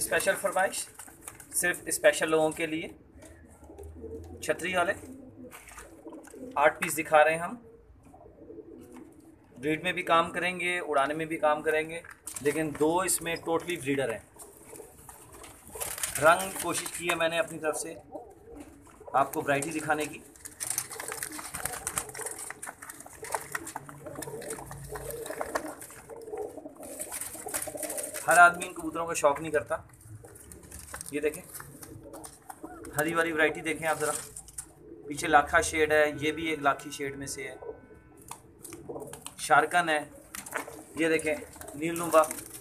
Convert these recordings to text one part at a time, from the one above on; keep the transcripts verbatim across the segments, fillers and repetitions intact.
Special फरमाइश सिर्फ special लोगों के लिए। छतरी वाले आठ पीस दिखा रहे हैं हम। ब्रीड में भी काम करेंगे, उड़ाने में भी काम करेंगे, लेकिन दो इसमें टोटली ब्रीडर हैं। रंग कोशिश की है मैंने अपनी तरफ से आपको वैरायटी दिखाने की। हर आदमी इन कबूतरों का शौक नहीं करता। ये देखें, हरी वाली वैरायटी देखें आप ज़रा, पीछे लाखा शेड है, ये भी एक लाखी शेड में से है। शारकन है, ये देखें नील नुबा,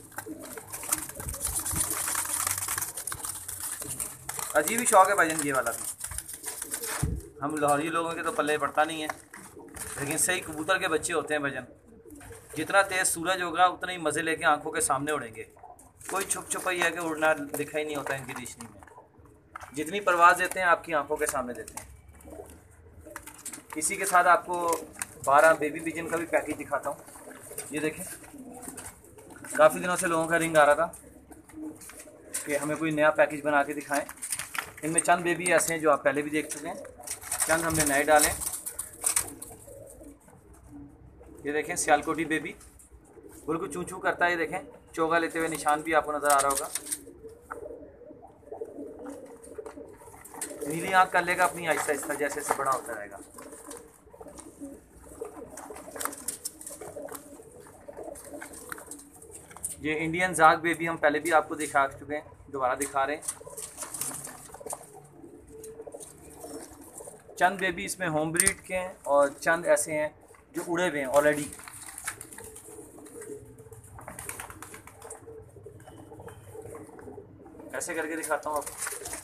अजीब ही शौक है भाईजान ये वाला भी। हम लाहौरी लोगों के तो पल्ले पड़ता नहीं है, लेकिन सही कबूतर के बच्चे होते हैं भाईजान। जितना तेज़ सूरज होगा उतना ही मज़े लेके आंखों के सामने उड़ेंगे। कोई छुप छुपाई है कि उड़ना दिखा ही नहीं होता इनकी रोशनी में। जितनी परवाज़ देते हैं आपकी आंखों के सामने देते हैं। इसी के साथ आपको बारह बेबी पिजन का भी पैकेज दिखाता हूँ। ये देखें, काफ़ी दिनों से लोगों का रिंग आ रहा था कि हमें कोई नया पैकेज बना के दिखाएं। इनमें चंद बेबी ऐसे हैं जो आप पहले भी देख चुके हैं, चंद हमने नए डालें। ये देखें सियालकोटी बेबी, बिल्कुल चूं चूं करता है। ये देखें चोगा लेते हुए निशान भी आपको नज़र आ रहा होगा। नीली आँख कर लेगा अपनी आहिस्ता आहिस्ता, जैसे जैसे बड़ा होता रहेगा। ये इंडियन जाग बेबी हम पहले भी आपको दिखा चुके हैं, दोबारा दिखा रहे हैं। चंद बेबी इसमें होम ब्रीड के हैं और चंद ऐसे हैं जो उड़े हुए हैं ऑलरेडी। ऐसे करके दिखाता हूँ आपको।